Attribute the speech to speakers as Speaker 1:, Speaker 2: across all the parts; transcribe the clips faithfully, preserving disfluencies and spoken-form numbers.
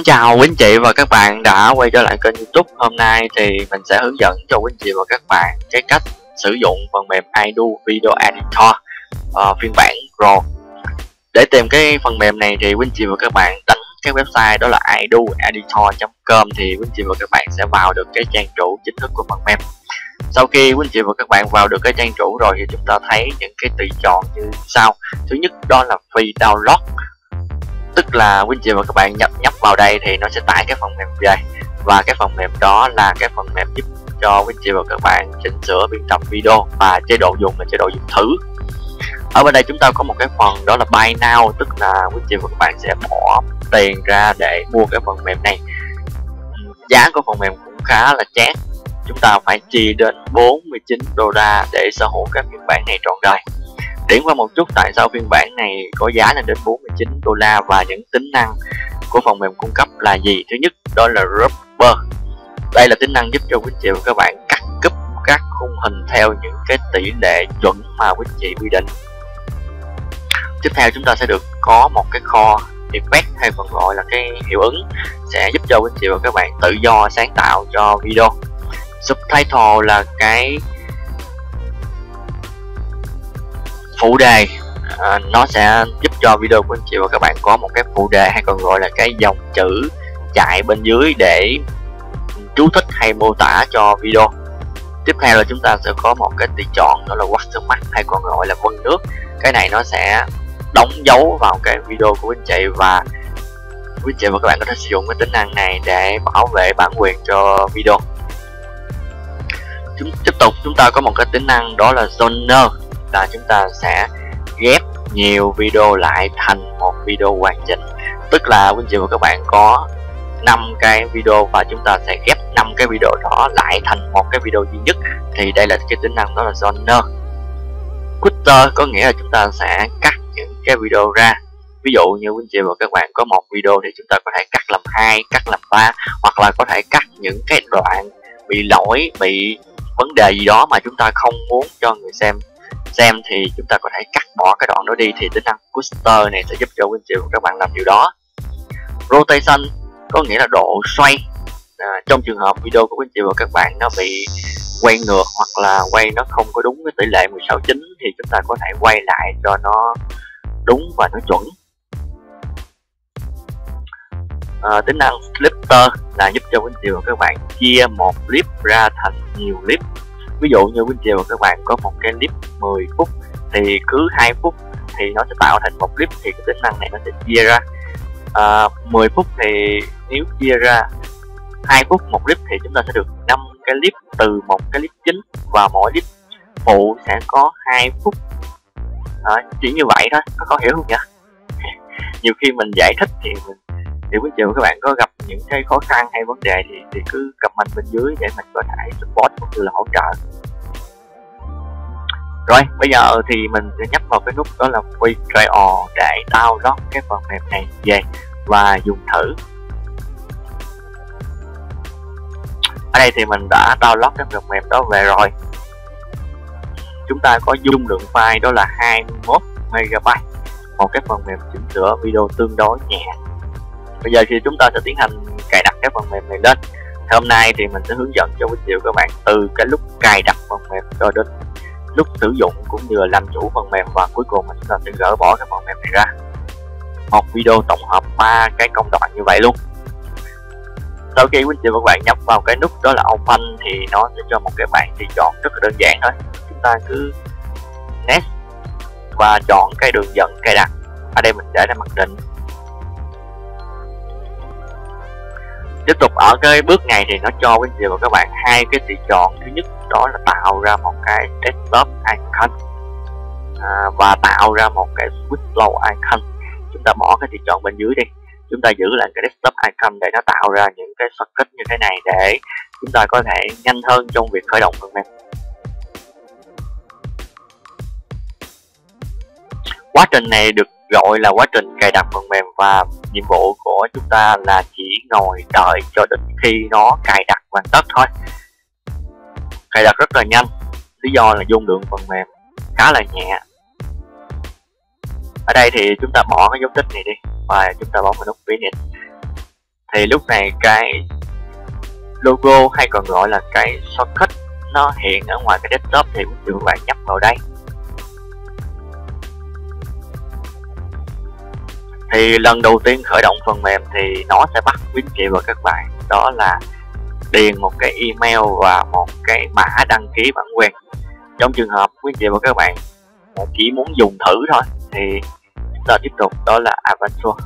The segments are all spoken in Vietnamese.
Speaker 1: chào quý anh chị và các bạn đã quay trở lại kênh YouTube. Hôm nay thì mình sẽ hướng dẫn cho quý anh chị và các bạn cái cách sử dụng phần mềm iDo Video Editor uh, phiên bản Pro. Để tìm cái phần mềm này thì quý anh chị và các bạn đánh cái website đó là ido editor chấm com thì quý anh chị và các bạn sẽ vào được cái trang chủ chính thức của phần mềm. Sau khi quý anh chị và các bạn vào được cái trang chủ rồi thì chúng ta thấy những cái tùy chọn như sau. Thứ nhất đó là free download, tức là quý anh chị và các bạn nhập nhập vào đây thì nó sẽ tải cái phần mềm về, và cái phần mềm đó là cái phần mềm giúp cho quý anh chị và các bạn chỉnh sửa biên tập video, và chế độ dùng là chế độ dùng thử. Ở bên đây chúng ta có một cái phần đó là buy now, tức là quý anh chị và các bạn sẽ bỏ tiền ra để mua cái phần mềm này. Giá của phần mềm cũng khá là chát, chúng ta phải chi đến bốn mươi chín đô la để sở hữu cái phiên bản này trọn đời. Điểm qua một chút tại sao phiên bản này có giá lên đến bốn mươi chín đô la và những tính năng của phần mềm cung cấp là gì. Thứ nhất đó là Rubber. Đây là tính năng giúp cho quý anh chị và các bạn cắt cúp các khung hình theo những cái tỷ lệ chuẩn mà quý anh chị quy định. Tiếp theo chúng ta sẽ được có một cái kho effect hay còn gọi là cái hiệu ứng, sẽ giúp cho quý anh chị và các bạn tự do sáng tạo cho video. Subtitle là cái phụ đề, à, nó sẽ giúp cho video của anh chị và các bạn có một cái phụ đề hay còn gọi là cái dòng chữ chạy bên dưới để chú thích hay mô tả cho video. Tiếp theo là chúng ta sẽ có một cái tùy chọn đó là watermark hay còn gọi là vân nước. Cái này nó sẽ đóng dấu vào cái video của anh chị, và quý anh chị và các bạn có thể sử dụng cái tính năng này để bảo vệ bản quyền cho video. Chúng tiếp tục chúng ta có một cái tính năng đó là zoner, là chúng ta sẽ ghép nhiều video lại thành một video hoàn chỉnh, tức là quý anh chị và các bạn có năm cái video và chúng ta sẽ ghép năm cái video đó lại thành một cái video duy nhất, thì đây là cái tính năng đó là zoner. Cutter có nghĩa là chúng ta sẽ cắt những cái video ra. Ví dụ như quý anh chị và các bạn có một video thì chúng ta có thể cắt làm hai, cắt làm ba, hoặc là có thể cắt những cái đoạn bị lỗi, bị vấn đề gì đó mà chúng ta không muốn cho người xem xem thì chúng ta có thể cắt bỏ cái đoạn đó đi, thì tính năng Cutter này sẽ giúp cho quý anh chị và các bạn làm điều đó. Rotation có nghĩa là độ xoay. À, trong trường hợp video của quý anh chị và các bạn nó bị quay ngược hoặc là quay nó không có đúng với tỷ lệ mười sáu chín thì chúng ta có thể quay lại cho nó đúng và nó chuẩn. À, tính năng Splitter là giúp cho quý anh chị và các bạn chia một clip ra thành nhiều clip. Ví dụ như quý anh chị và các bạn có một cái clip mười phút thì cứ hai phút thì nó sẽ tạo thành một clip, thì cái tính năng này nó sẽ chia ra. À, mười phút thì nếu chia ra hai phút một clip thì chúng ta sẽ được năm cái clip từ một cái clip chính, và mỗi clip phụ sẽ có hai phút. À, chỉ như vậy thôi, có khó hiểu không nhỉ? Nhiều khi mình giải thích thì mình thì quý chị và các bạn có gặp những cái khó khăn hay vấn đề thì, thì cứ comment bên dưới để mình có thể support cũng như là hỗ trợ. Rồi bây giờ thì mình sẽ nhấp vào cái nút đó là free trial để download cái phần mềm này về và dùng thử. Ở đây thì mình đã download cái phần mềm đó về rồi. Chúng ta có dung lượng file đó là hai mươi mốt mê-ga-bai, một cái phần mềm chỉnh sửa video tương đối nhẹ. Bây giờ thì chúng ta sẽ tiến hành cài đặt cái phần mềm này lên. Hôm nay thì mình sẽ hướng dẫn cho quý chị và các bạn từ cái lúc cài đặt phần mềm cho đến lúc sử dụng cũng như là làm chủ phần mềm, và cuối cùng mình sẽ gỡ bỏ cái phần mềm này ra. Một video tổng hợp ba cái công đoạn như vậy luôn. Sau khi quý chị và các bạn nhấp vào cái nút đó là open thì nó sẽ cho một cái bảng tùy chọn rất là đơn giản thôi. Chúng ta cứ next và chọn cái đường dẫn cài đặt. Ở đây mình để ra mặc định. Tiếp tục ở cái bước này thì nó cho quý chị và các bạn hai cái tùy chọn. Thứ nhất đó là tạo ra một cái desktop icon, à, và tạo ra một cái window icon. Chúng ta bỏ cái tùy chọn bên dưới đi, chúng ta giữ lại cái desktop icon để nó tạo ra những cái shortcut như thế này để chúng ta có thể nhanh hơn trong việc khởi động phần mềm. Quá trình này được gọi là quá trình cài đặt phần mềm, và nhiệm vụ của chúng ta là chỉ ngồi đợi cho đến khi nó cài đặt hoàn tất thôi. Cài đặt rất là nhanh, lý do là dung lượng phần mềm khá là nhẹ. Ở đây thì chúng ta bỏ cái dấu tích này đi và chúng ta bấm vào nút Finish thì lúc này cái logo hay còn gọi là cái shortcut nó hiện ở ngoài cái desktop thì quý vị và các bạn nhấp vào đây. Thì lần đầu tiên khởi động phần mềm thì nó sẽ bắt quý anh chị và các bạn đó là điền một cái email và một cái mã đăng ký bản quyền. Trong trường hợp quý anh chị và các bạn chỉ muốn dùng thử thôi thì chúng ta tiếp tục đó là Adventure.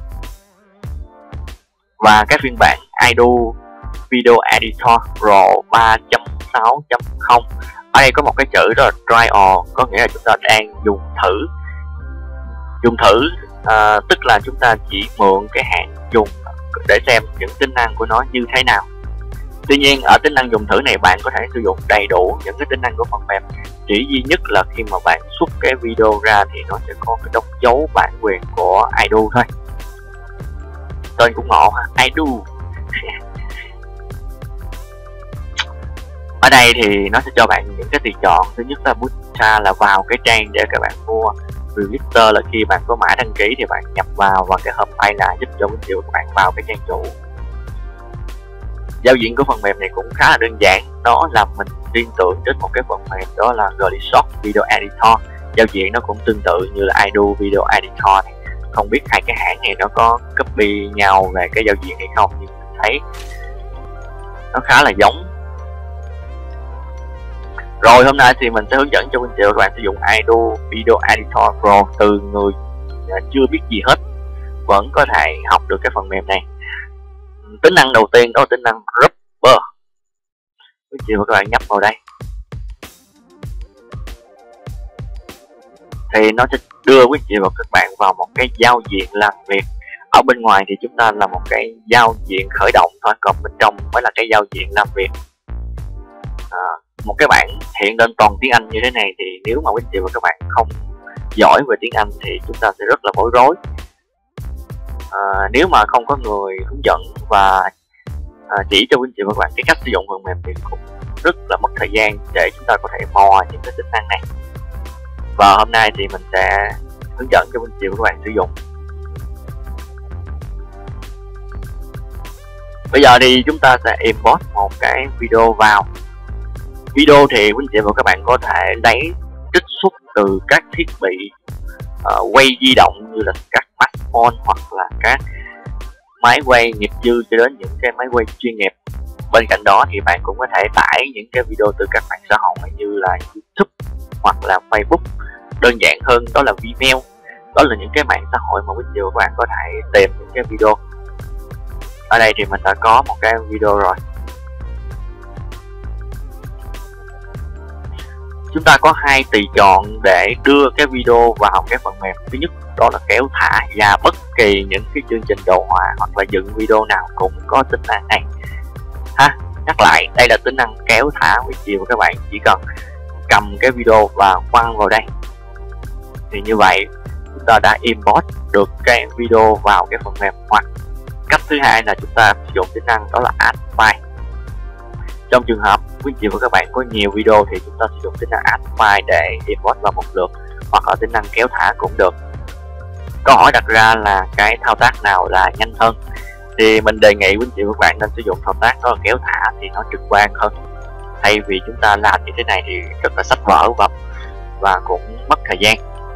Speaker 1: Và cái phiên bản iDo Video Editor Pro ba chấm sáu chấm không, ở đây có một cái chữ đó là trial, có nghĩa là chúng ta đang dùng thử. Dùng thử à, tức là chúng ta chỉ mượn cái hạn dùng để xem những tính năng của nó như thế nào. Tuy nhiên ở tính năng dùng thử này bạn có thể sử dụng đầy đủ những cái tính năng của phần mềm, chỉ duy nhất là khi mà bạn xuất cái video ra thì nó sẽ có cái đóng dấu bản quyền của iDo thôi. Tên cũng ngộ ha, iDo. Ở đây thì nó sẽ cho bạn những cái tùy chọn. Thứ nhất là bút ra là vào cái trang để các bạn mua. Register là khi bạn có mã đăng ký thì bạn nhập vào, và cái homepage là giúp cho quý vị các bạn vào cái trang chủ. Giao diện của phần mềm này cũng khá là đơn giản, nó làm mình liên tưởng đến một cái phần mềm đó là Glishop Video Editor. Giao diện nó cũng tương tự như là iDo Video Editor này. Không biết hai cái hãng này nó có copy nhau về cái giao diện hay không, nhưng mình thấy nó khá là giống. Rồi hôm nay thì mình sẽ hướng dẫn cho quý anh chị và các bạn sử dụng iDo Video Editor Pro từ người chưa biết gì hết vẫn có thể học được cái phần mềm này. Tính năng đầu tiên đó là tính năng Rubber. Quý anh chị và các bạn nhấp vào đây thì nó sẽ đưa quý anh chị và các bạn vào một cái giao diện làm việc. Ở bên ngoài thì chúng ta là một cái giao diện khởi động thôi, còn bên trong mới là cái giao diện làm việc. À, một cái bảng hiện lên toàn tiếng Anh như thế này thì nếu mà quý anh chị và các bạn không giỏi về tiếng Anh thì chúng ta sẽ rất là bối rối. À, nếu mà không có người hướng dẫn và à, chỉ cho quý anh chị và các bạn cái cách sử dụng phần mềm thì cũng rất là mất thời gian để chúng ta có thể mò những cái tính năng này. Và hôm nay thì mình sẽ hướng dẫn cho quý anh chị và các bạn sử dụng. Bây giờ thì chúng ta sẽ import một cái video vào. Video thì quý anh chị và các bạn có thể lấy trích xuất từ các thiết bị uh, quay di động như là các smartphone hoặc là các máy quay nghiệp dư cho đến những cái máy quay chuyên nghiệp. Bên cạnh đó thì bạn cũng có thể tải những cái video từ các mạng xã hội như là YouTube hoặc là Facebook. Đơn giản hơn đó là Vimeo. Đó là những cái mạng xã hội mà quý anh chị và các bạn có thể tìm những cái video. Ở đây thì mình đã có một cái video rồi. Chúng ta có hai tùy chọn để đưa cái video vào cái phần mềm. Thứ nhất đó là kéo thả, và bất kỳ những cái chương trình đồ họa hoặc là dựng video nào cũng có tính năng này ha. Nhắc lại, đây là tính năng kéo thả. Quý chị và các bạn chỉ cần cầm cái video và quăng vào đây thì như vậy chúng ta đã import được cái video vào cái phần mềm. Hoặc cách thứ hai là chúng ta sử dụng tính năng đó là add file. Trong trường hợp quý chị và các bạn có nhiều video thì chúng ta sử dụng tính năng add file để import vào một lượt, hoặc là tính năng kéo thả cũng được. Câu hỏi đặt ra là cái thao tác nào là nhanh hơn, thì mình đề nghị quý chị và các bạn nên sử dụng thao tác đó là kéo thả thì nó trực quan hơn. Thay vì chúng ta làm như thế này thì rất là sách vở và, và cũng mất thời gian.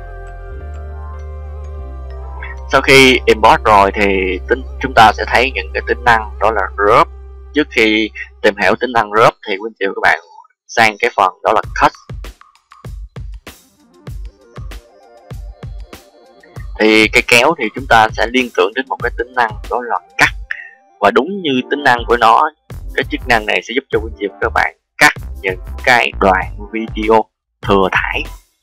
Speaker 1: Sau khi import rồi thì tính, chúng ta sẽ thấy những cái tính năng đó là group. Trước khi tìm hiểu tính năng group thì quý chị và các bạn sang cái phần đó là cut. Thì cái kéo thì chúng ta sẽ liên tưởng đến một cái tính năng đó là cắt. Và đúng như tính năng của nó, cái chức năng này sẽ giúp cho quý chị và các bạn cắt những cái đoạn video thừa thải.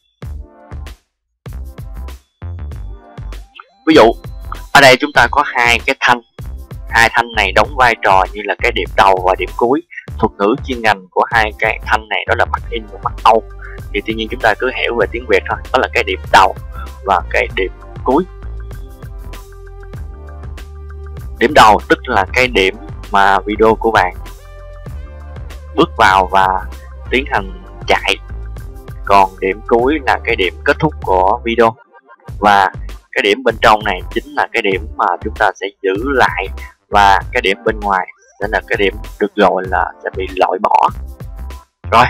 Speaker 1: Ví dụ ở đây chúng ta có hai cái thanh, hai thanh này đóng vai trò như là cái điểm đầu và điểm cuối. Thuật ngữ chuyên ngành của hai cái thanh này đó là mặt in và mặt out. Thì tuy nhiên chúng ta cứ hiểu về tiếng Việt thôi, đó là cái điểm đầu và cái điểm cuối. Điểm đầu tức là cái điểm mà video của bạn bước vào và tiến hành chạy, còn điểm cuối là cái điểm kết thúc của video. Và cái điểm bên trong này chính là cái điểm mà chúng ta sẽ giữ lại và cái điểm bên ngoài sẽ là cái điểm được gọi là sẽ bị loại bỏ. Rồi,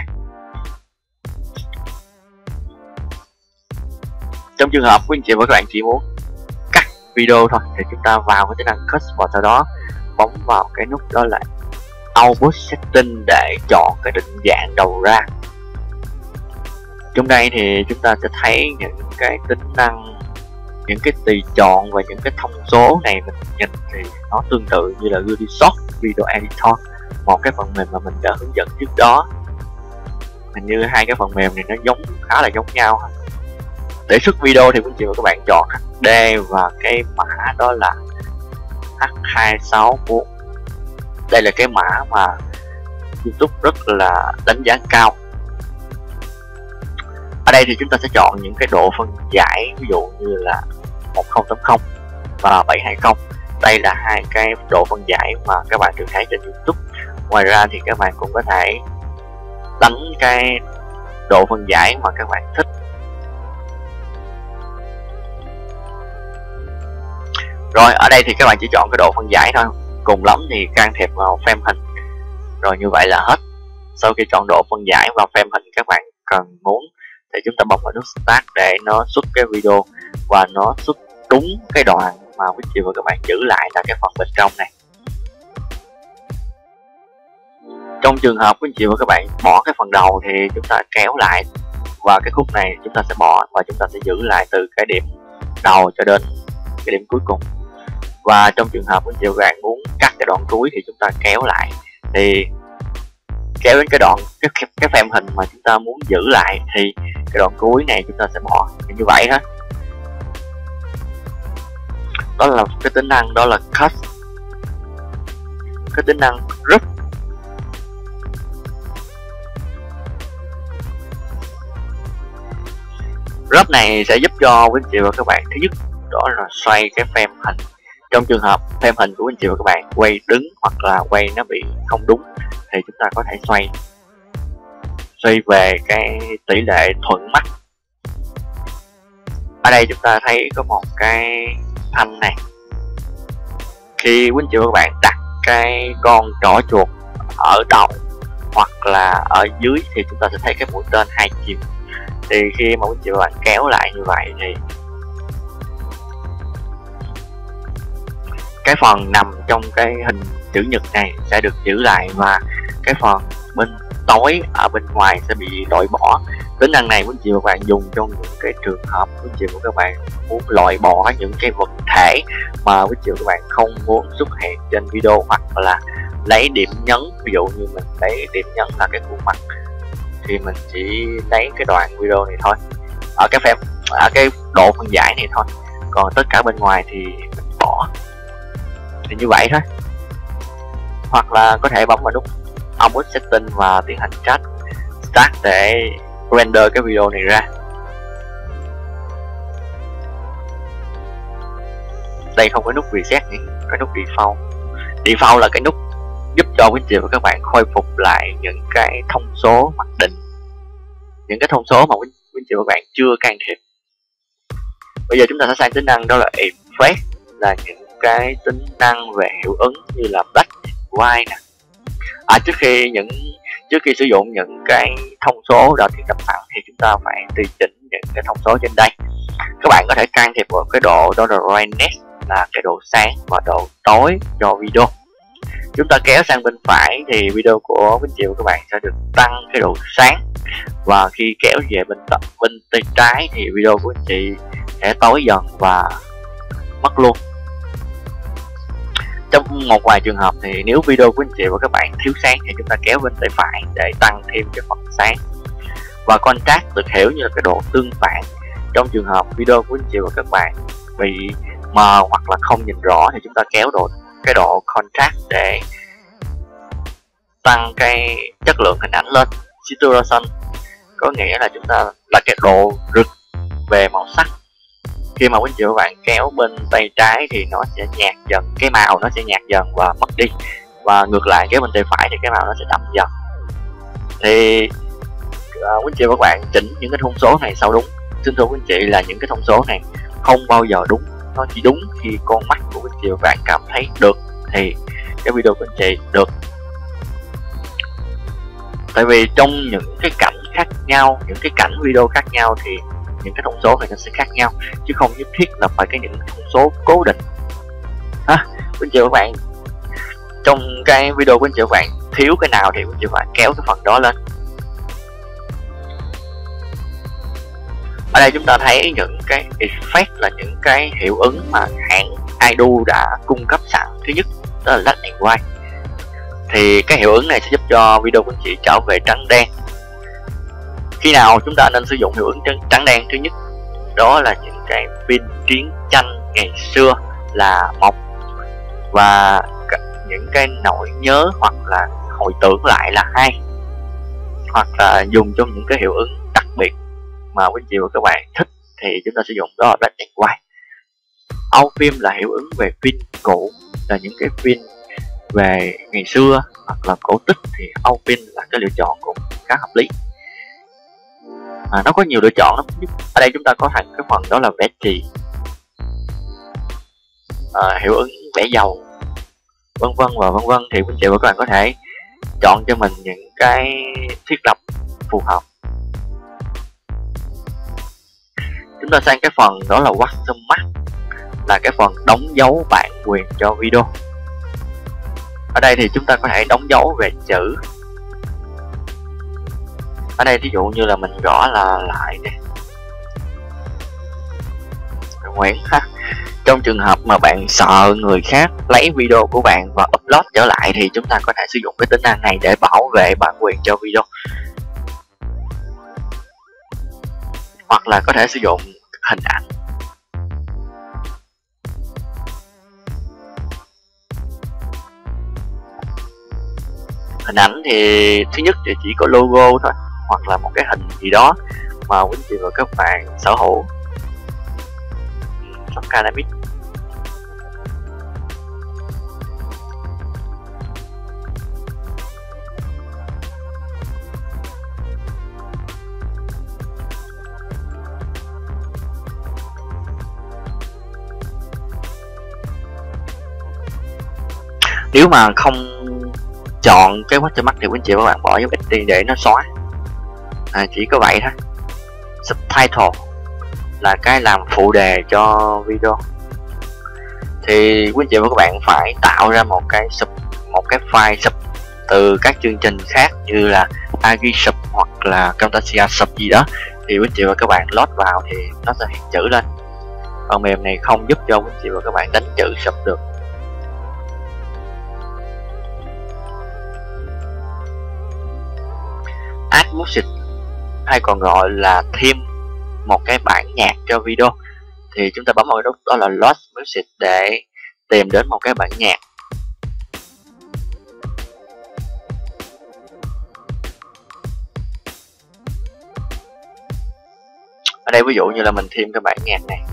Speaker 1: trong trường hợp quý anh chị và các bạn chỉ muốn cắt video thôi thì chúng ta vào cái tính năng cut, và sau đó bấm vào cái nút đó là output setting để chọn cái định dạng đầu ra. Trong đây thì chúng ta sẽ thấy những cái tính năng, những cái tùy chọn và những cái thông số này mình nhìn thì nó tương tự như là Goodishot Video Editor, một cái phần mềm mà mình đã hướng dẫn trước đó. Hình như hai cái phần mềm này nó giống, khá là giống nhau. Để xuất video thì quý chị và các bạn chọn hát đê và cái mã đó là H hai sáu bốn. Đây là cái mã mà YouTube rất là đánh giá cao. Ở đây thì chúng ta sẽ chọn những cái độ phân giải, ví dụ như là một không tám không và bảy hai không. Đây là hai cái độ phân giải mà các bạn thường thấy trên YouTube. Ngoài ra thì các bạn cũng có thể đánh cái độ phân giải mà các bạn thích. Rồi, ở đây thì các bạn chỉ chọn cái độ phân giải thôi, cùng lắm thì can thiệp vào frame hình. Rồi như vậy là hết. Sau khi chọn độ phân giải và frame hình các bạn cần muốn thì chúng ta bấm vào nút Start để nó xuất cái video, và nó xuất đúng cái đoạn mà quý chị và các bạn giữ lại là cái phần bên trong này. Trong trường hợp quý chị và các bạn bỏ cái phần đầu thì chúng ta kéo lại, và cái khúc này chúng ta sẽ bỏ và chúng ta sẽ giữ lại từ cái điểm đầu cho đến cái điểm cuối cùng. Và trong trường hợp quý chị và các bạn muốn cắt cái đoạn cuối thì chúng ta kéo lại, thì kéo đến cái đoạn cái cái frame hình mà chúng ta muốn giữ lại thì cái đoạn cuối này chúng ta sẽ bỏ. Thì như vậy hết. Đó là cái tính năng đó là cut. Cái tính năng group. Group này sẽ giúp cho quý anh chị và các bạn thứ nhất đó là xoay cái frame hình. Trong trường hợp frame hình của quý anh chị và các bạn quay đứng hoặc là quay nó bị không đúng thì chúng ta có thể xoay xoay về cái tỷ lệ thuận mắt. Ở đây chúng ta thấy có một cái thanh này. Khi quý anh chị và các bạn đặt cái con trỏ chuột ở đầu hoặc là ở dưới thì chúng ta sẽ thấy cái mũi tên hai chiều. Thì khi mà quý anh chị và các bạn kéo lại như vậy thì cái phần nằm trong cái hình chữ nhật này sẽ được giữ lại, và cái phần bên tối ở bên ngoài sẽ bị loại bỏ. Tính năng này quý anh chị và các bạn dùng trong những cái trường hợp quý anh chị và các bạn muốn loại bỏ những cái vật thể mà quý anh chị và các bạn không muốn xuất hiện trên video, hoặc là lấy điểm nhấn. Ví dụ như mình lấy điểm nhấn là cái khuôn mặt thì mình chỉ lấy cái đoạn video này thôi, ở cái phép ở cái độ phân giải này thôi, còn tất cả bên ngoài thì mình bỏ. Thì như vậy thôi. Hoặc là có thể bấm vào nút output setting và tiến hành chat start để render cái video này ra. Đây không có nút reset nhỉ, có nút default. Default là cái nút giúp cho quý anh chị và các bạn khôi phục lại những cái thông số mặc định, những cái thông số mà quý anh chị và các bạn chưa can thiệp. Bây giờ chúng ta sẽ sang tính năng đó là effect, là những cái tính năng về hiệu ứng như là black, white nè. À, trước khi những trước khi sử dụng những cái thông số đã thiết lập sẵn thì chúng ta phải tùy chỉnh những cái thông số trên đây. Các bạn có thể can thiệp vào cái độ đó là brightness, là cái độ sáng, và độ tối cho video. Chúng ta kéo sang bên phải thì video của bên chị và các bạn sẽ được tăng cái độ sáng, và khi kéo về bên bên tay trái thì video của anh chị sẽ tối dần và mất luôn. Trong một vài trường hợp thì nếu video của anh chị và các bạn thiếu sáng thì chúng ta kéo bên tay phải để tăng thêm cái phần sáng. Và contrast được hiểu như là cái độ tương phản. Trong trường hợp video của anh chị và các bạn bị mờ hoặc là không nhìn rõ thì chúng ta kéo độ cái độ contrast để tăng cái chất lượng hình ảnh lên. Saturation có nghĩa là chúng ta là cái độ rực về màu sắc. Khi mà quý chị và bạn kéo bên tay trái thì nó sẽ nhạt dần, cái màu nó sẽ nhạt dần và mất đi, và ngược lại kéo bên tay phải thì cái màu nó sẽ đậm dần. Thì uh, quý chị và các bạn chỉnh những cái thông số này sao đúng. Xin thưa quý chị là những cái thông số này không bao giờ đúng, nó chỉ đúng khi con mắt của quý chị và bạn cảm thấy được thì cái video của anh chị được. Tại vì trong những cái cảnh khác nhau, những cái cảnh video khác nhau thì những cái thông số này nó sẽ khác nhau, chứ không nhất thiết là phải cái những thông số cố định ha. Anh chị và các bạn, trong cái video của anh chị và các bạn thiếu cái nào thì anh chị và bạn kéo cái phần đó lên. Ở đây chúng ta thấy những cái effect là những cái hiệu ứng mà hãng iDo đã cung cấp sẵn. Thứ nhất đó là black and white, thì cái hiệu ứng này sẽ giúp cho video của anh chị trở về trắng đen. Khi nào chúng ta nên sử dụng hiệu ứng trắng đen? Thứ nhất đó là những cái pin chiến tranh ngày xưa là một, và những cái nỗi nhớ hoặc là hồi tưởng lại là hai, hoặc là dùng trong những cái hiệu ứng đặc biệt mà quý anh chị và các bạn thích thì chúng ta sử dụng đó là black and white. Âu phim là hiệu ứng về pin cũ, là những cái pin về ngày xưa hoặc là cổ tích, thì Âu phim là cái lựa chọn cũng khá hợp lý. À, nó có nhiều lựa chọn lắm. Ở đây chúng ta có thành cái phần đó là vẽ chì, à, hiệu ứng vẽ dầu, vân vân và vân vân. Thì quý anh chị và các bạn có thể chọn cho mình những cái thiết lập phù hợp. Chúng ta sang cái phần đó là watermark, là cái phần đóng dấu bản quyền cho video. Ở đây thì chúng ta có thể đóng dấu về chữ. Ở đây ví dụ như là mình gõ là lại nè, Nguyễn ha. Trong trường hợp mà bạn sợ người khác lấy video của bạn và upload trở lại thì chúng ta có thể sử dụng cái tính năng này để bảo vệ bản quyền cho video. Hoặc là có thể sử dụng hình ảnh. Hình ảnh thì thứ nhất thì chỉ có logo thôi, hoặc là một cái hình gì đó mà quý anh chị và các bạn sở hữu. Dynamic. Nếu mà không chọn cái watermark thì quý anh chị và các bạn bỏ dấu x đi để nó xóa. À, chỉ có vậy thôi. Subtitle là cái làm phụ đề cho video, thì quý anh chị và các bạn phải tạo ra một cái sub, một cái file sub từ các chương trình khác như là Agi sub hoặc là Camtasia sub gì đó, thì quý anh chị và các bạn load vào thì nó sẽ hiện chữ lên. Phần mềm này không giúp cho quý anh chị và các bạn đánh chữ sub được. Add music hay còn gọi là thêm một cái bản nhạc cho video, thì chúng ta bấm vào cái nút đó là Load Music để tìm đến một cái bản nhạc. Ở đây ví dụ như là mình thêm cái bản nhạc này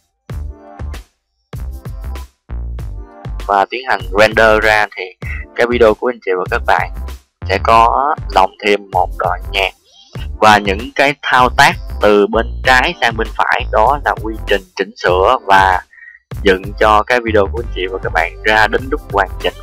Speaker 1: và tiến hành render ra, thì cái video của anh chị và các bạn sẽ có lồng thêm một đoạn nhạc. Và những cái thao tác từ bên trái sang bên phải đó là quy trình chỉnh sửa và dựng cho cái video của anh chị và các bạn ra đến lúc hoàn chỉnh.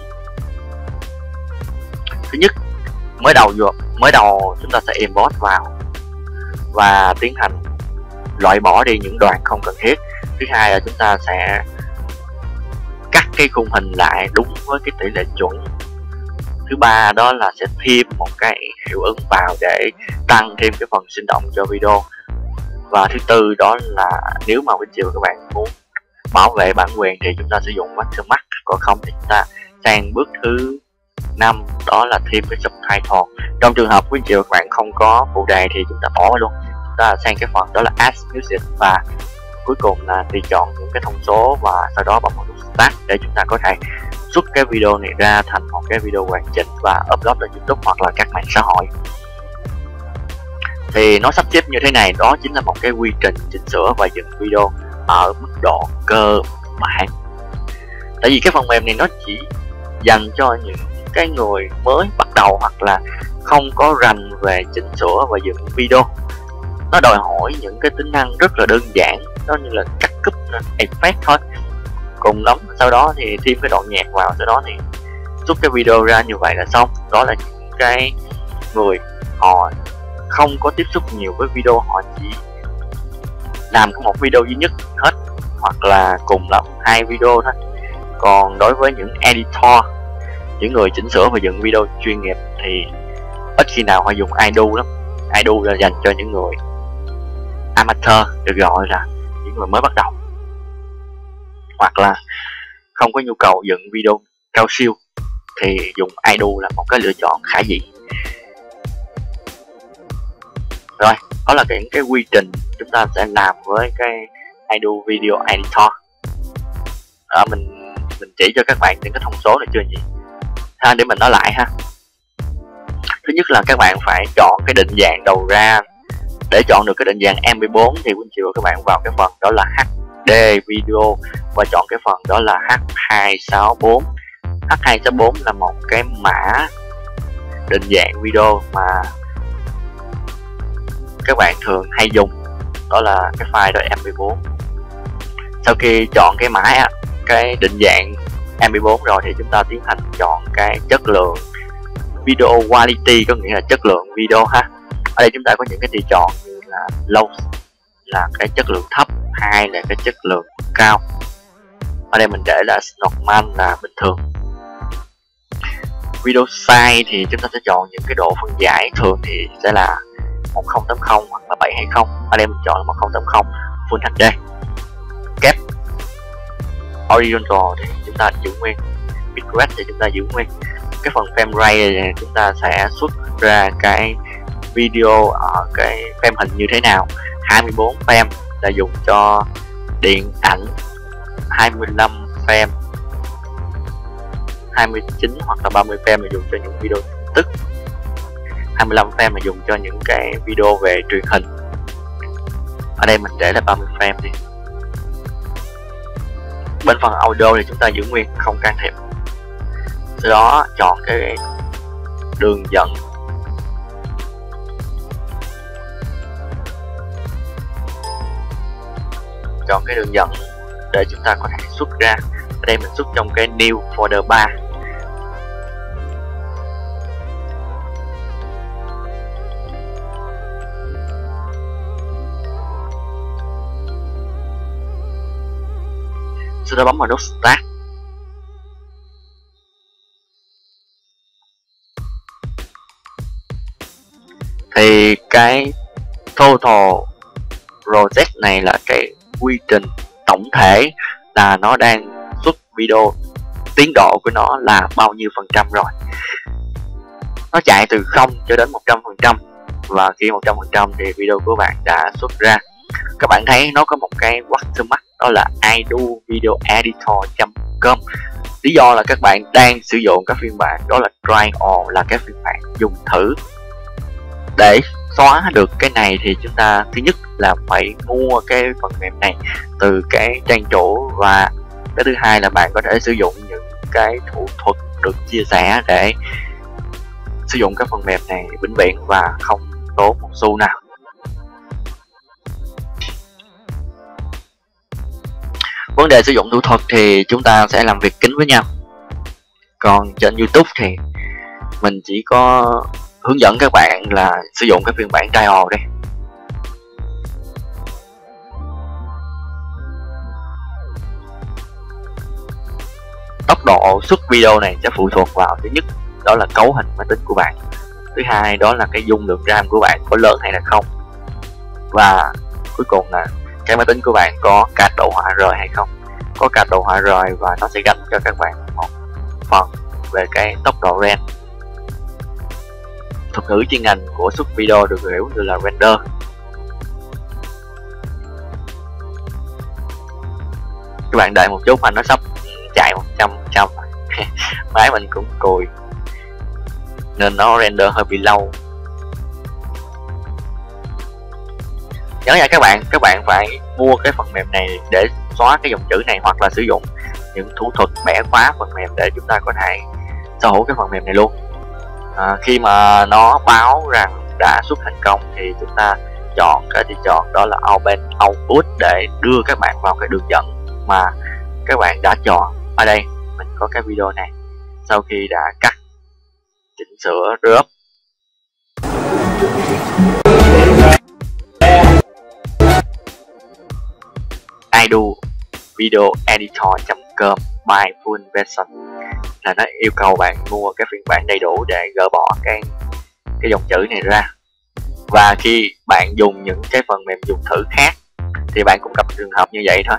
Speaker 1: Thứ nhất, mới đầu mới đầu chúng ta sẽ import vào và tiến hành loại bỏ đi những đoạn không cần thiết. Thứ hai là chúng ta sẽ cắt cái khung hình lại đúng với cái tỷ lệ chuẩn. Thứ ba đó là sẽ thêm một cái hiệu ứng vào để tăng thêm cái phần sinh động cho video. Và thứ tư đó là nếu mà bên chiều các bạn muốn bảo vệ bản quyền thì chúng ta sử dụng watermark, còn không thì chúng ta sang bước thứ năm đó là thêm cái subtitle. Trong trường hợp bên chiều các bạn không có phụ đề thì chúng ta bỏ luôn, chúng ta sang cái phần đó là add music và cuối cùng là tùy chọn những cái thông số và sau đó bấm vào nút start để chúng ta có thể xuất cái video này ra thành một cái video hoàn chỉnh và upload lên YouTube hoặc là các mạng xã hội. Thì nó sắp xếp như thế này, đó chính là một cái quy trình chỉnh sửa và dựng video ở mức độ cơ bản. Tại vì cái phần mềm này nó chỉ dành cho những cái người mới bắt đầu hoặc là không có rành về chỉnh sửa và dựng video. Nó đòi hỏi những cái tính năng rất là đơn giản, nó như là cắt cúp effect thôi. cùng lắm sau đó thì thêm cái đoạn nhạc vào, sau đó thì xuất cái video ra như vậy là xong. Đó là những cái người họ không có tiếp xúc nhiều với video, họ chỉ làm có một video duy nhất hết, hoặc là cùng lắm hai video thôi. Còn đối với những editor, những người chỉnh sửa và dựng video chuyên nghiệp thì ít khi nào họ dùng iDo lắm. iDo là dành cho những người amateur, được gọi là những người mới bắt đầu, hoặc là không có nhu cầu dựng video cao siêu thì dùng iDo là một cái lựa chọn khả dĩ. Rồi, đó là những cái quy trình chúng ta sẽ làm với cái iDo Video Editor. Đó, mình mình chỉ cho các bạn những cái thông số này chưa nhỉ? Ha, để mình nói lại ha. Thứ nhất là các bạn phải chọn cái định dạng đầu ra. Để chọn được cái định dạng em pê bốn thì Quỳnh Chiều các bạn vào cái phần đó là hát đê video và chọn cái phần đó là H hai sáu bốn. H hai sáu bốn là một cái mã định dạng video mà các bạn thường hay dùng, đó là cái file đó em pê bốn. Sau khi chọn cái mã cái định dạng em pê bốn rồi thì chúng ta tiến hành chọn cái chất lượng video quality, có nghĩa là chất lượng video ha. Ở đây chúng ta có những cái tùy chọn như là low là cái chất lượng thấp, hai là cái chất lượng cao. Ở đây mình để là normal là bình thường. Video size thì chúng ta sẽ chọn những cái độ phân giải, thường thì sẽ là một không tám không hoặc là bảy hai không. Ở đây mình chọn là một không tám không Full hát đê. Kép horizontal thì chúng ta giữ nguyên, bitrate thì chúng ta giữ nguyên. Cái phần frame rate thì chúng ta sẽ xuất ra cái video ở cái frame hình như thế nào. Hai mươi bốn frame là dùng cho điện ảnh, hai mươi lăm frame, hai mươi chín hoặc là ba mươi frame là dùng cho những video tức, hai mươi lăm frame là dùng cho những cái video về truyền hình. Ở đây mình để là ba mươi frame đi. Bên phần audio thì chúng ta giữ nguyên, không can thiệp. Sau đó chọn cái đường dẫn chọn cái đường dẫn để chúng ta có thể xuất ra. Ở đây mình xuất trong cái new folder ba. Sau đó bấm vào nút start. Thì cái total project này là cái quy trình tổng thể, là nó đang xuất video, tiến độ của nó là bao nhiêu phần trăm rồi. Nó chạy từ không cho đến một trăm phần trăm, và khi một trăm phần trăm thì video của bạn đã xuất ra. Các bạn thấy nó có một cái watermark, đó là iDo Video Editor chấm com. Lý do là các bạn đang sử dụng các phiên bản đó là trial, là cái phiên bản dùng thử. Để xóa được cái này thì chúng ta thứ nhất là phải mua cái phần mềm này từ cái trang chủ, và cái thứ hai là bạn có thể sử dụng những cái thủ thuật được chia sẻ để sử dụng các phần mềm này vĩnh viễn và không tốn một xu nào. Vấn đề sử dụng thủ thuật thì chúng ta sẽ làm việc kín với nhau. Còn trên YouTube thì mình chỉ có hướng dẫn các bạn là sử dụng cái phiên bản trial đây. Tốc độ xuất video này sẽ phụ thuộc vào thứ nhất đó là cấu hình máy tính của bạn, thứ hai đó là cái dung lượng RAM của bạn có lớn hay là không, và cuối cùng là cái máy tính của bạn có card đồ họa rời hay không. Có card đồ họa rời và nó sẽ gánh cho các bạn một phần về cái tốc độ render. Thuật ngữ chuyên ngành của xuất video được hiểu như là render. Các bạn đợi một chút, anh nó sắp chạy một trăm phần trăm. Máy mình cũng cùi nên nó render hơi bị lâu. Nhớ nha các bạn, các bạn phải mua cái phần mềm này để xóa cái dòng chữ này, hoặc là sử dụng những thủ thuật bẻ khóa phần mềm để chúng ta có thể sở hữu cái phần mềm này luôn. À, khi mà nó báo rằng đã xuất thành công thì chúng ta chọn cái thì chọn đó là Open Output để đưa các bạn vào cái đường dẫn mà các bạn đã chọn, ở đây mình có cái video này, sau khi đã cắt, chỉnh sửa, drop, iDo video editor chấm com by full version, là nó yêu cầu bạn mua cái phiên bản đầy đủ để gỡ bỏ cái cái dòng chữ này ra. Và khi bạn dùng những cái phần mềm dùng thử khác thì bạn cũng gặp trường hợp như vậy thôi.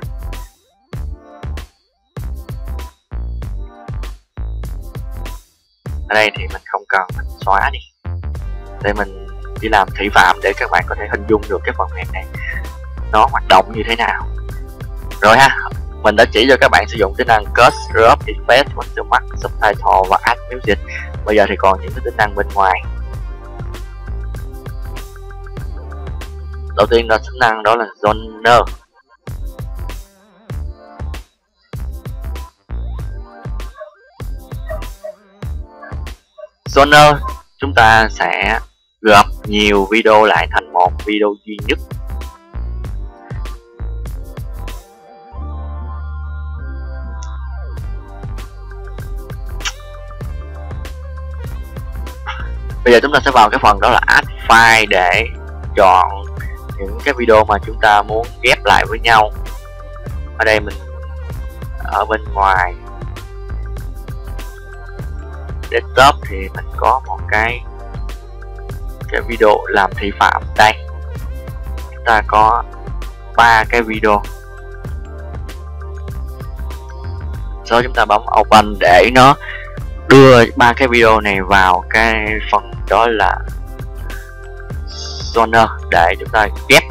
Speaker 1: Ở đây thì mình không cần, mình xóa đi để mình đi làm thị phạm để các bạn có thể hình dung được cái phần mềm này nó hoạt động như thế nào. Rồi ha, mình đã chỉ cho các bạn sử dụng tính năng cut, drop, effect, watermark, subtitle và add music. Bây giờ thì còn những cái tính năng bên ngoài. Đầu tiên là tính năng đó là genre. Genre chúng ta sẽ gộp nhiều video lại thành một video duy nhất. Bây giờ chúng ta sẽ vào cái phần đó là add file để chọn những cái video mà chúng ta muốn ghép lại với nhau. Ở đây mình ở bên ngoài desktop thì mình có một cái cái video làm thị phạm. Đây chúng ta có ba cái video, sau đó chúng ta bấm open để nó đưa ba cái video này vào cái phần đó là genre để chúng ta ghép.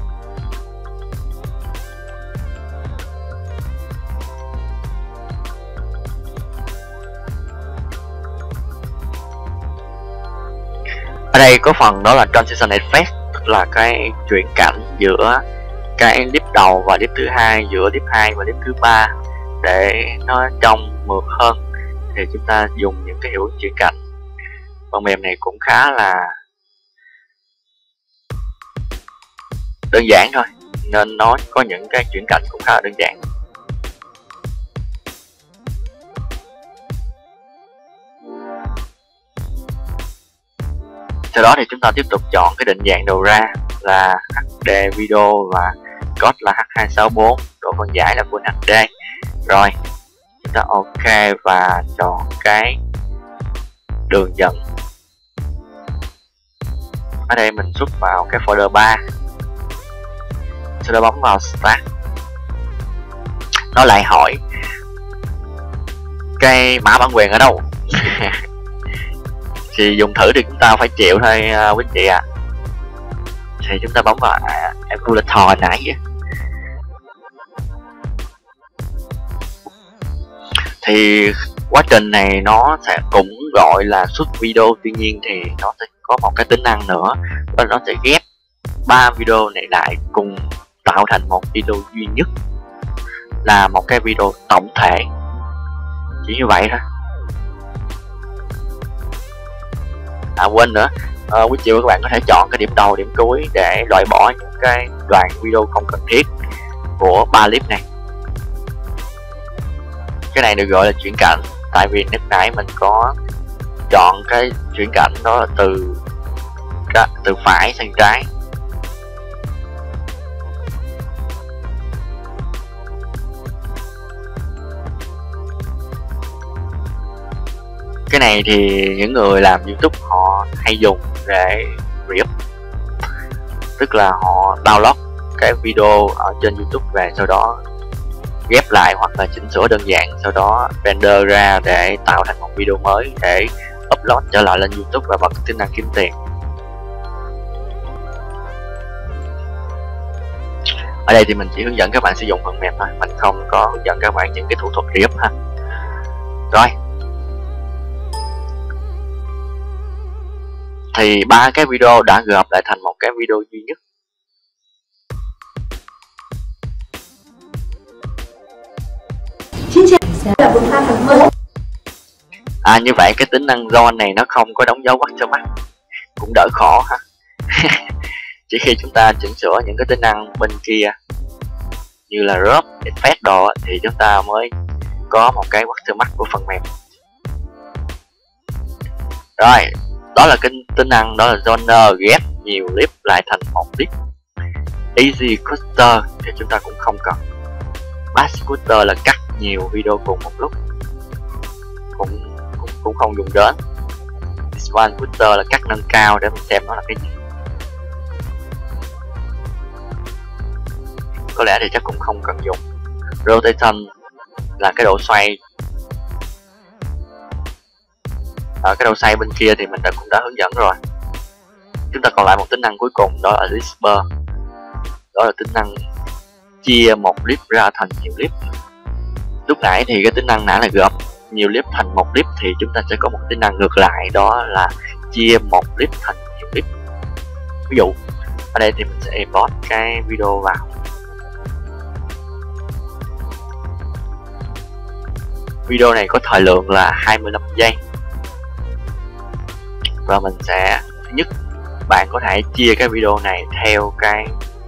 Speaker 1: Ở đây có phần đó là transition effect, tức là cái chuyển cảnh giữa cái clip đầu và clip thứ hai, giữa clip hai và clip thứ ba để nó trông mượt hơn. Thì chúng ta dùng những cái hiệu ứng chuyển cảnh. Phần mềm này cũng khá là đơn giản thôi, nên nó có những cái chuyển cảnh cũng khá là đơn giản. Sau đó thì chúng ta tiếp tục chọn cái định dạng đầu ra là hát đê video và code là H hai sáu bốn, độ phân giải là Full hát đê. Rồi chúng ta ok và chọn cái đường dẫn. Ở đây mình xuất vào cái folder ba, sau đó bấm vào start. Nó lại hỏi cái mã bản quyền ở đâu. Thì dùng thử thì chúng ta phải chịu thôi uh, quý chị ạ. À. Thì chúng ta bấm vào à, emulator nãy. Thì quá trình này nó sẽ cũng gọi là xuất video, tuy nhiên thì nó sẽ có một cái tính năng nữa, đó là nó sẽ ghép ba video này lại cùng tạo thành một video duy nhất, là một cái video tổng thể. Chỉ như vậy thôi. À quên nữa, à, quý chị và các bạn có thể chọn cái điểm đầu, điểm cuối để loại bỏ những cái đoạn video không cần thiết của ba clip này. Cái này được gọi là chuyển cảnh, tại vì lúc nãy mình có chọn cái chuyển cảnh đó là từ từ phải sang trái. Cái này thì những người làm YouTube họ hay dùng để rip, tức là họ download cái video ở trên YouTube về, sau đó ghép lại hoặc là chỉnh sửa đơn giản, sau đó render ra để tạo thành một video mới để upload trở lại lên YouTube và bật tính năng kiếm tiền. Ở đây thì mình chỉ hướng dẫn các bạn sử dụng phần mềm thôi, mình không có hướng dẫn các bạn những cái thủ thuật rip ha. Rồi thì ba cái video đã gộp lại thành một cái video duy nhất. À như vậy cái tính năng zone này nó không có đóng dấu watermark, cũng đỡ khổ ha. Chỉ khi chúng ta chỉnh sửa những cái tính năng bên kia như là drop, effect đồ thì chúng ta mới có một cái watermark của phần mềm. Rồi, đó là cái tính năng đó là Zoner ghép nhiều clip lại thành một clip. Easy Cutter thì chúng ta cũng không cần. Batch Cutter là cắt nhiều video cùng một lúc, cũng cũng, cũng không dùng đến. Expand Cutter là cắt nâng cao để mình xem nó là cái gì. Có lẽ thì chắc cũng không cần dùng. Rotation là cái độ xoay. Ở cái độ xoay bên kia thì mình đã cũng đã hướng dẫn rồi. Chúng ta còn lại một tính năng cuối cùng đó là Whisper. Đó là tính năng chia một clip ra thành nhiều clip. Lúc nãy thì cái tính năng nãy là gộp nhiều clip thành một clip, thì chúng ta sẽ có một tính năng ngược lại, đó là chia một clip thành nhiều clip. Ví dụ ở đây thì mình sẽ import cái video vào. Video này có thời lượng là hai mươi lăm giây. Và mình sẽ, thứ nhất, bạn có thể chia cái video này theo cái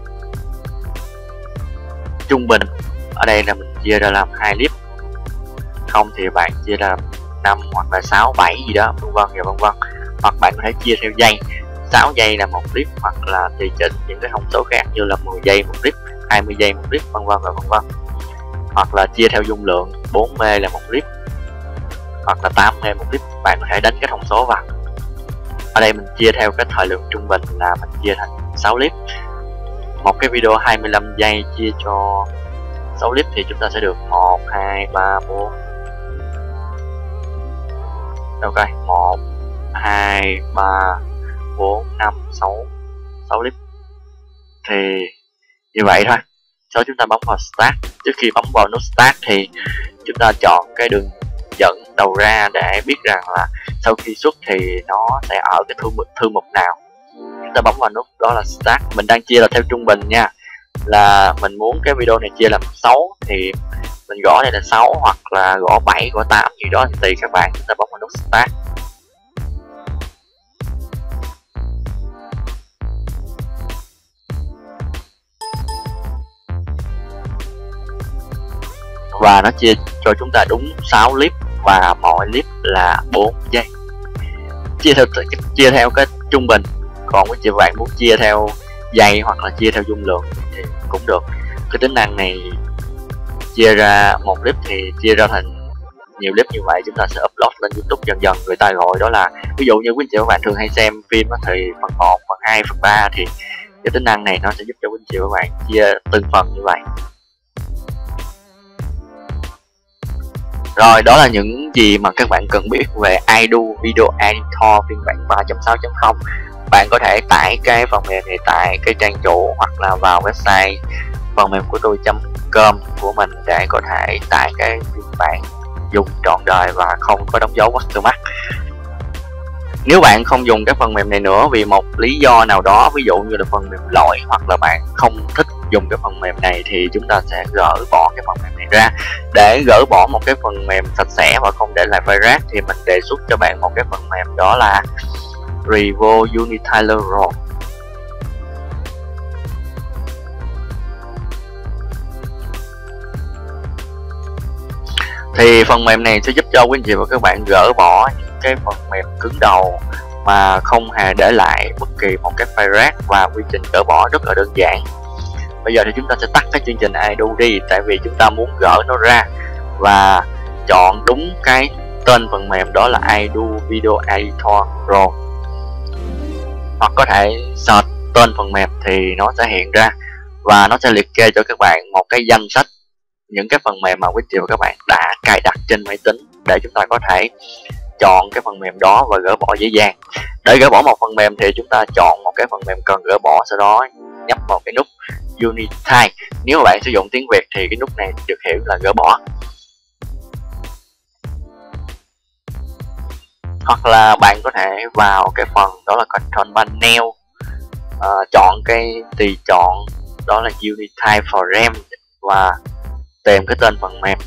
Speaker 1: trung bình. Ở đây là mình chia ra làm hai clip. Không thì bạn chia ra năm hoặc là sáu, bảy gì đó, vân vân và vân vân. Hoặc bạn có thể chia theo giây. sáu giây là một clip, hoặc là tùy chỉnh những cái thông số khác như là mười giây một clip, hai mươi giây một clip, vân vân và vân vân. Hoặc là chia theo dung lượng, bốn mê là một clip, hoặc là tám mê một clip. Bạn có thể đánh cái thông số vào. Ở đây mình chia theo cái thời lượng trung bình là mình chia thành sáu clip. Một cái video hai mươi lăm giây chia cho sáu clip thì chúng ta sẽ được một, hai, ba, bốn. Ok, một, hai, ba, bốn, năm, sáu, sáu clip. Thì như vậy thôi. Sau chúng ta bấm vào Start. Trước khi bấm vào nút Start thì chúng ta chọn cái đường dẫn đầu ra để biết rằng là sau khi xuất thì nó sẽ ở cái thư mục, thư mục nào. Chúng ta bấm vào nút đó là Start. Mình đang chia là theo trung bình nha. Là mình muốn cái video này chia làm sáu thì mình gõ đây là sáu, hoặc là gõ bảy, gõ tám gì đó thì tùy các bạn. Chúng ta bấm vào nút Start. Và nó chia cho chúng ta đúng sáu clip và mỗi clip là bốn giây. Chia theo chia theo cái trung bình. Còn với chị bạn muốn chia theo giây hoặc là chia theo dung lượng thì cũng được. Cái tính năng này chia ra một clip thì chia ra thành nhiều clip như vậy, chúng ta sẽ upload lên YouTube. Dần dần người ta gọi đó là, ví dụ như quý anh chị và các bạn thường hay xem phim thì phần một, phần hai, phần ba thì cái tính năng này nó sẽ giúp cho quý anh chị và các bạn chia từng phần như vậy. Rồi, đó là những gì mà các bạn cần biết về iDo Video Editor phiên bản ba chấm sáu chấm không. Bạn có thể tải cái phần mềm này tại cái trang chủ hoặc là vào website phần mềm của tôi chấm com của mình để có thể tải cái phiên bản dùng trọn đời và không có đóng dấu watermark. Nếu bạn không dùng cái phần mềm này nữa vì một lý do nào đó, ví dụ như là phần mềm lỗi hoặc là bạn không thích dùng cái phần mềm này, thì chúng ta sẽ gỡ bỏ cái phần mềm này ra. Để gỡ bỏ một cái phần mềm sạch sẽ và không để lại file rác thì mình đề xuất cho bạn một cái phần mềm đó là Revo Unitiler Pro. Thì phần mềm này sẽ giúp cho quý anh chị và các bạn gỡ bỏ những cái phần mềm cứng đầu mà không hề để lại bất kỳ một cái file rác, và quy trình gỡ bỏ rất là đơn giản. Bây giờ thì chúng ta sẽ tắt cái chương trình iDo đi, tại vì chúng ta muốn gỡ nó ra và chọn đúng cái tên phần mềm đó là iDo Video Editor Pro. Hoặc có thể search tên phần mềm thì nó sẽ hiện ra và nó sẽ liệt kê cho các bạn một cái danh sách những cái phần mềm mà quý chị và các bạn đã cài đặt trên máy tính để chúng ta có thể chọn cái phần mềm đó và gỡ bỏ dễ dàng. Để gỡ bỏ một phần mềm thì chúng ta chọn một cái phần mềm cần gỡ bỏ, sau đó nhấp vào cái nút Unitize. Nếu mà bạn sử dụng tiếng Việt thì cái nút này được hiểu là gỡ bỏ. Hoặc là bạn có thể vào cái phần đó là Control Panel, uh, chọn cái tùy chọn đó là Unitize for RAM và tìm cái tên phần mềm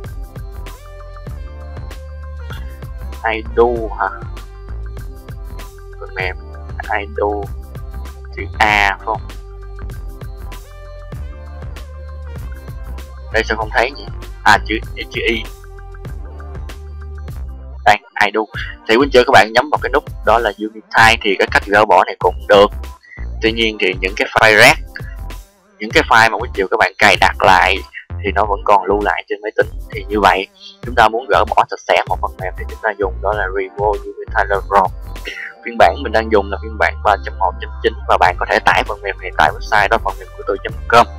Speaker 1: iDo hả, phần mềm iDo chữ A phải không? Đây sao không thấy gì? À, chữ chữ y. Đây, iDo. Thì quý anh chị các bạn nhấn vào cái nút đó là Unity thì cái cách gỡ bỏ này cũng được. Tuy nhiên thì những cái file rác, những cái file mà quý anh chị các bạn cài đặt lại thì nó vẫn còn lưu lại trên máy tính. Thì như vậy chúng ta muốn gỡ bỏ sạch sẽ một phần mềm thì chúng ta dùng đó là Revo Unity Raw. Phiên bản mình đang dùng là phiên bản ba chấm một chấm chín và bạn có thể tải phần mềm này tại website đó phần mềm của tôi chấm com.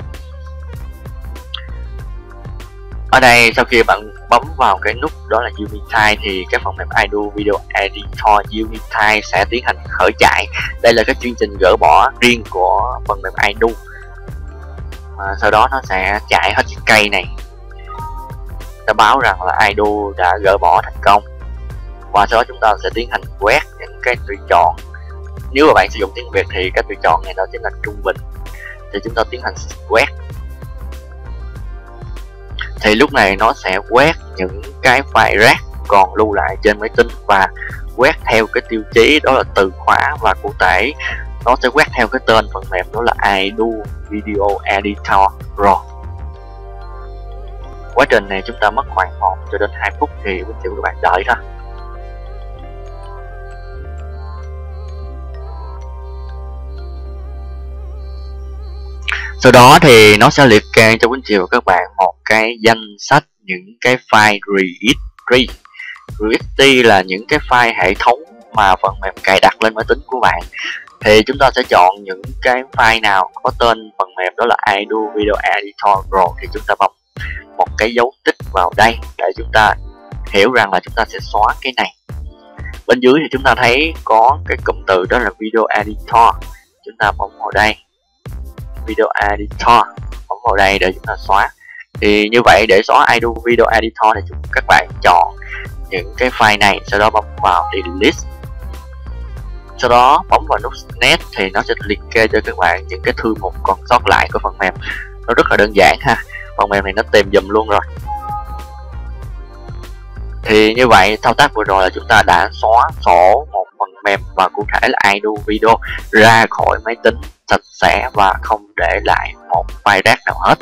Speaker 1: Ở đây sau khi bạn bấm vào cái nút đó là Unity thì cái phần mềm iDo Video Editor Unity sẽ tiến hành khởi chạy. Đây là cái chương trình gỡ bỏ riêng của phần mềm iDo. À, sau đó nó sẽ chạy hết cái cây này, ta báo rằng là iDo đã gỡ bỏ thành công, và sau đó chúng ta sẽ tiến hành quét những cái tùy chọn. Nếu mà bạn sử dụng tiếng Việt thì cái tùy chọn này nó chính là trung bình, thì chúng ta tiến hành quét. Thì lúc này nó sẽ quét những cái file rác còn lưu lại trên máy tính và quét theo cái tiêu chí đó là từ khóa, và cụ thể nó sẽ quét theo cái tên phần mềm đó là iDo Video Editor Raw. Quá trình này chúng ta mất khoảng một cho đến hai phút thì quý vị các bạn đợi thôi. Sau đó thì nó sẽ liệt kê cho quý chị và các bạn một cái danh sách những cái file registry. Registry là những cái file hệ thống mà phần mềm cài đặt lên máy tính của bạn. Thì chúng ta sẽ chọn những cái file nào có tên phần mềm đó là iDo Video Editor Raw thì chúng ta bấm một cái dấu tích vào đây để chúng ta hiểu rằng là chúng ta sẽ xóa cái này. Bên dưới thì chúng ta thấy có cái cụm từ đó là Video Editor, chúng ta bấm vào đây Video Editor, bấm vào đây để chúng ta xóa. Thì như vậy để xóa iDo Video Editor thì chúng các bạn chọn những cái file này, sau đó bấm vào Delete, sau đó bấm vào nút Next thì nó sẽ liệt kê cho các bạn những cái thư mục còn sót lại của phần mềm. Nó rất là đơn giản ha, phần mềm này nó tìm dùm luôn rồi. Thì như vậy thao tác vừa rồi là chúng ta đã xóa sổ một phần mềm và cụ thể là iDo Video ra khỏi máy tính sạch sẽ và không để lại một file rác nào hết.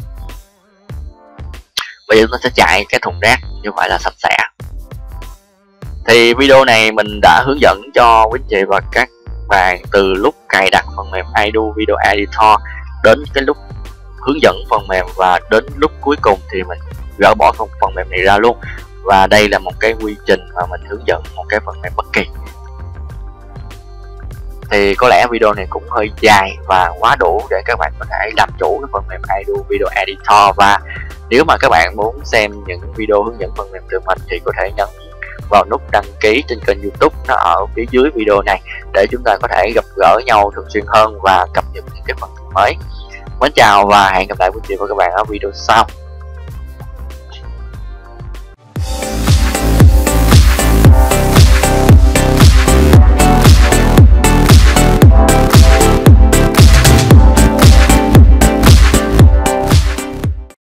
Speaker 1: Bây giờ nó sẽ chạy cái thùng rác, như vậy là sạch sẽ. Thì video này mình đã hướng dẫn cho quý chị và các bạn từ lúc cài đặt phần mềm iDo Video Editor đến cái lúc hướng dẫn phần mềm và đến lúc cuối cùng thì mình gỡ bỏ phần, phần mềm này ra luôn. Và đây là một cái quy trình mà mình hướng dẫn một cái phần mềm bất kỳ. Thì có lẽ video này cũng hơi dài và quá đủ để các bạn có thể làm chủ cái phần mềm iDo Video Editor. Và nếu mà các bạn muốn xem những video hướng dẫn phần mềm từ mình thì có thể nhấn vào nút đăng ký trên kênh YouTube nó ở phía dưới video này để chúng ta có thể gặp gỡ nhau thường xuyên hơn và cập nhật những cái phần mới. Mến chào và hẹn gặp lại quý vị và các bạn ở video sau.